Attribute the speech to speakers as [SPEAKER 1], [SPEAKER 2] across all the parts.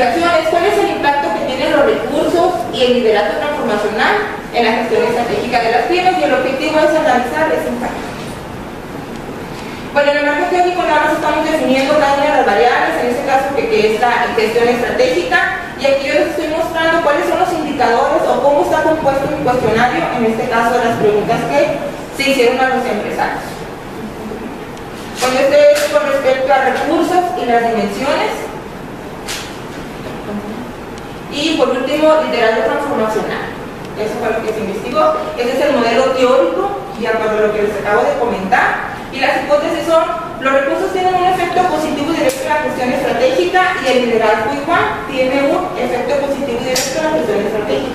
[SPEAKER 1] investigaciones, ¿cuál es el impacto que tienen los recursos y el liderazgo transformacional en la gestión estratégica de las pymes? Y el objetivo es analizar ese impacto. Bueno, en el marco teórico nada más estamos definiendo cada una de las variables, en este caso que es la gestión estratégica, y aquí yo les estoy mostrando cuáles son los indicadores o cómo está compuesto mi cuestionario, en este caso las preguntas que se hicieron a los empresarios. Bueno, este es con respecto a recursos y las dimensiones. Y por último, liderazgo transformacional. Eso fue lo que se investigó. Ese es el modelo teórico, y acuerdo a lo que les acabo de comentar. Y las hipótesis son: los recursos tienen un efecto positivo directo en la gestión estratégica, y el liderazgo igual tiene un efecto positivo directo en la gestión estratégica.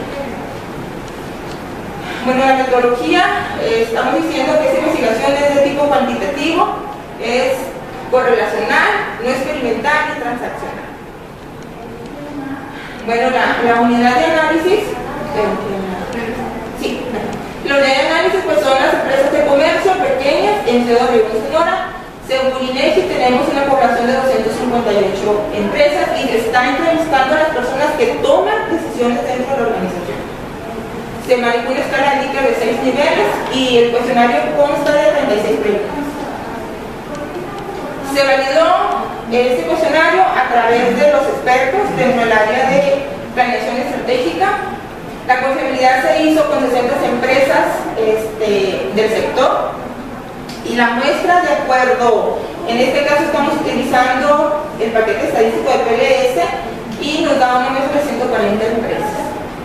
[SPEAKER 1] Bueno, la metodología, estamos diciendo que esta investigación es de tipo cuantitativo, es correlacional, no experimental ni transaccional. Bueno, la unidad de análisis, la unidad de análisis pues son las empresas de comercio pequeñas en Ciudad Obregón, Sonora. Según INEGI tenemos una población de 258 empresas y se está entrevistando a las personas que toman decisiones dentro de la organización. Se manejó una escala de Likert de 6 niveles y el cuestionario consta de 36 preguntas. Se validó este cuestionario a través de los expertos dentro del área de planeación estratégica. La confiabilidad se hizo con 60 empresas del sector, y la muestra, de acuerdo, en este caso estamos utilizando el paquete estadístico de PLS y nos da una muestra de 140 empresas.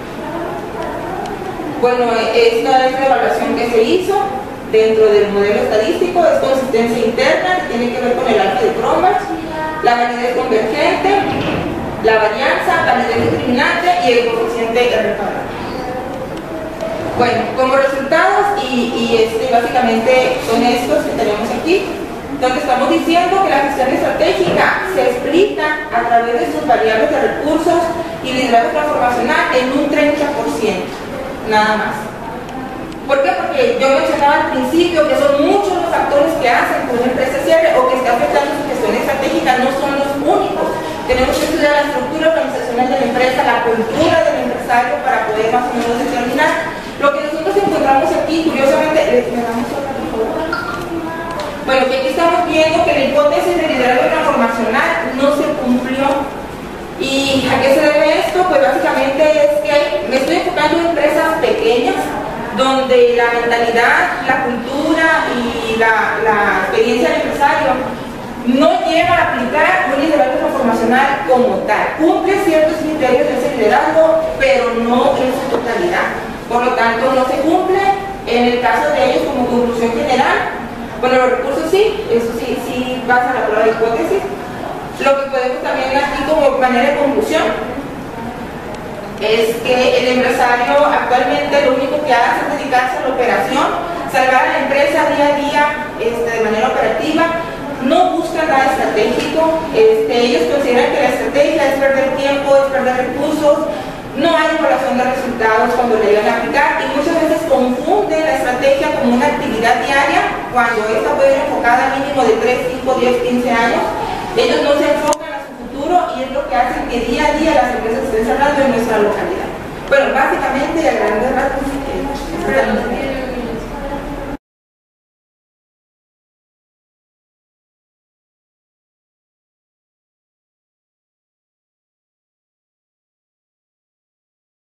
[SPEAKER 1] Bueno, esta es la evaluación que se hizo dentro del modelo estadístico, es consistencia interna, que tiene que ver con el alfa de Cronbach, la validez convergente, la varianza, validez discriminante y el coeficiente R cuadrado. Bueno, como resultados, básicamente son estos que tenemos aquí, donde estamos diciendo que la gestión estratégica se explica a través de sus variables de recursos y liderazgo transformacional en un 30%, nada más. ¿Por qué? Porque yo mencionaba al principio que son muchos los factores que hacen que una empresa cierre o que esté afectando su gestión estratégica, no son los únicos. Tenemos que estudiar la estructura organizacional de la empresa, la cultura del empresario, para poder más o menos determinar. Lo que nosotros encontramos aquí, curiosamente, ¿me damos otra, por favor? Bueno, que aquí estamos viendo que la hipótesis de liderazgo transformacional no se cumplió. ¿Y a qué se debe esto? Pues básicamente es que me estoy enfocando en empresas pequeñas, donde la mentalidad, la cultura y la experiencia del empresario no lleva a aplicar un liderazgo transformacional como tal. Cumple ciertos criterios de ese liderazgo, pero no en su totalidad. Por lo tanto, no se cumple. En el caso de ellos, como conclusión general, bueno, los recursos sí, eso sí pasa a la prueba de hipótesis. Lo que podemos también aquí como manera de conclusión es que el empresario actualmente lo único que hace es dedicarse a la operación, salvar a la empresa día a día de manera operativa, no buscan nada estratégico. Ellos consideran que la estrategia es perder tiempo, es perder recursos, no hay evaluación de resultados cuando le llegan a aplicar, y muchas veces confunden la estrategia como una actividad diaria cuando esta puede ir enfocada mínimo de 3, 5, 10, 15 años. Ellos no se enfocan a su futuro y es lo que hace que día a día las empresas estén cerrando en nuestra localidad. Bueno, básicamente,